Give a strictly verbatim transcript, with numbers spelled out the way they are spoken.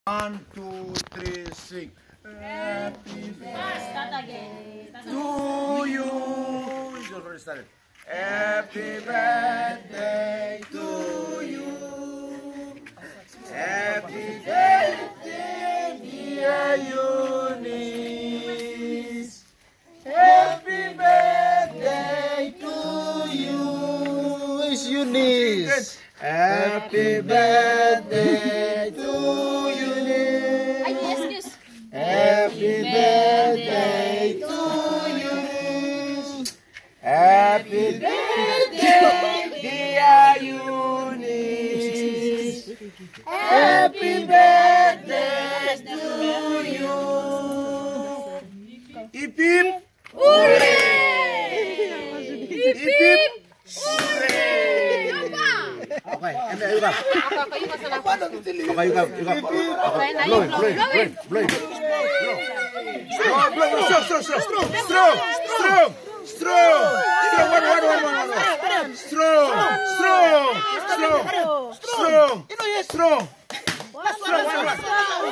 One, two, three, sing. Happy birthday to you. You already started. Happy birthday to you. Happy birthday, dear Eunice. Happy birthday to you. It's Eunice. Happy birthday to Eunice. Ay, excuse. Happy birthday to Eunice. Happy birthday, dear Eunice. Happy birthday to you. Hip hip. Hooray! Hip hip. Hooray! Okay, and there you go. Ako, kayo masarap. Okay, you go, you go. Okay, blow it, blow it, blow it, blow it. Blow, blow, blow, strong, strong, strong, strong, strong, strong, strong, strong, one, one, one, one, one, strong, strong, strong, strong, strong, strong, strong, one, one, one.